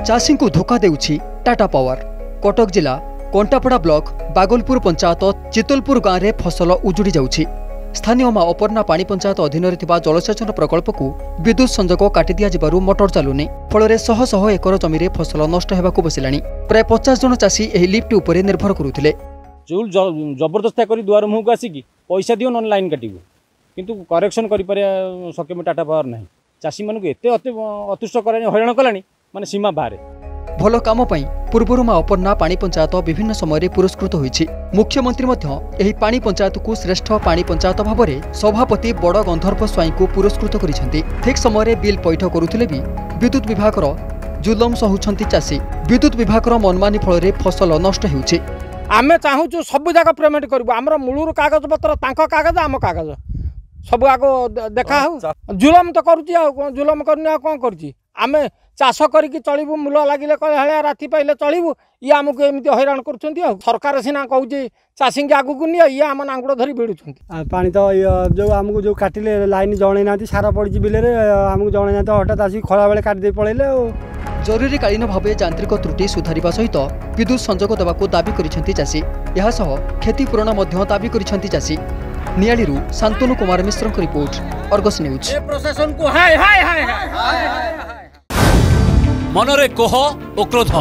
चाषी को धोखा देउछि टाटा पावर। कटक जिला कंटापड़ा ब्लॉक बागलपुर पंचायत चितलपुर गाँव में फसल उजुड़ी जाउछि। स्थानीय मां अपर्णा पानी पंचायत अधीन जलसेचन प्रकल्प को विद्युत संजोग काटी दिया जिबारु मोटर चलुनी फल शह शह एकर जमी फसल नष्ट होगाकू बसिलानी। प्राय 50 जन चाषी एही लिफ्ट उपरे निर्भर करुथिले। जबरदस्ती कर दुआर मुह को आसिक पैसा दियो नन लाइन काटिबो किंतु करेक्शन करि पारे सक्षम टाटा पावर नाही। चाषी मानक एते अतुष्ट करानी हैरान कलानी माने सीमा बाहर। भल काम पई पूर्वरु मां अपर्णा पानी पंचायत विभिन्न समय पुरस्कृत होईछि। मुख्यमंत्री मध्य एही पानी पंचायत को श्रेष्ठ पानी पंचायत भाबरे सभापति बड़ गंधर्व स्वाई को पुरस्कृत करिसेंती। ठीक समय बिल पैठ करुथिले भी विद्युत विभाग जुलम सहुछंती चाषी। विद्युत विभाग मनमानी फल फसल नष्ट हेउछि। आमे चाहूँ सब जगह पेमेंट करूँ आमर मूलर कागज पत्र तांको कागज आम कागज सब आगो देखा हो। जुलम तो करुची जुलम करनी कौन करुची आमे चाष करिकी चलिबू मूल लगिले कहले राति पाइले चलिबू ये आमको एमती हैरान करुछंती। सरकार सिना कहूँ चाषी के आगू नियो ये आम नांगुड़ धरी भिड़ुछंती। पानी तो जो आमको जो काटिले लाइन जणे ना सारा पड़ी बिलरे आमको जणे ना हठात आसी खला बेले काट दे पळेले। जरूरीकालीन भावे यांत्रिक त्रुटि सुधारिबा सहित विद्युत संजोग देवाक दाबी करिसेंती चाषी। यह सह क्षतिपूरण मध्य दाबी करिसेंती चाषी। नियालीरू Shantanu Kumar Mishra report, Argus news. प्रशासन को हाय हाय हाय हाय मनरे कोह ओ क्रोध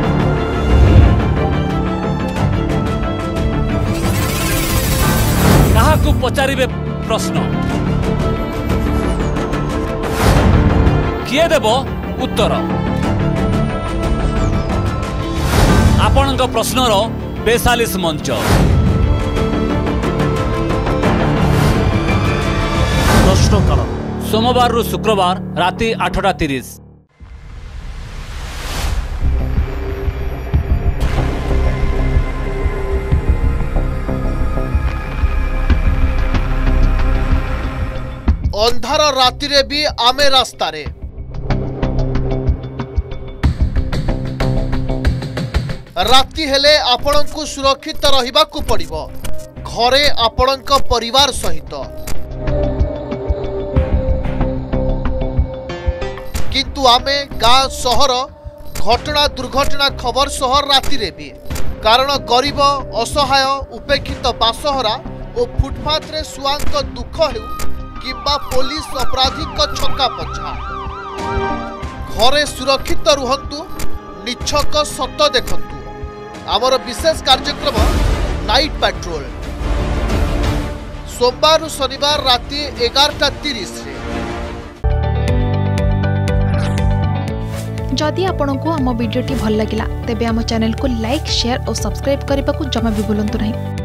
काहाकू पचारिबे प्रश्न किए देब उत्तर। आपणक प्रश्नर बेसालिस मंच प्रश्नकाल सोमवार रु शुक्रवार राति 8:30। अंधार रातिरे भी आमे रास्तारे राति हेले आपणको सुरक्षित रहिबाकू पड़िबो घरे आपणक परिवार सहित। किंतु आमे गाँ सहर घटना दुर्घटना खबर सहर रातिरे भी कारण गरीब असहाय उपेक्षित बासहरा और फुटपाथ रे सुआंक दुख हेउ किंबा पुलिस अपराधी छक्का पछा घरे सुरक्षित रुहंतु निछक सत देखंतु। आमर विशेष कार्यक्रम नाइट पेट्रोल सोमवार शनिवार राति 11:30। जदि आपंक आम भिडी भल लगा तेब आम चैनल को लाइक शेयर और सब्सक्राइब करने को जमा भी भूलु नहीं।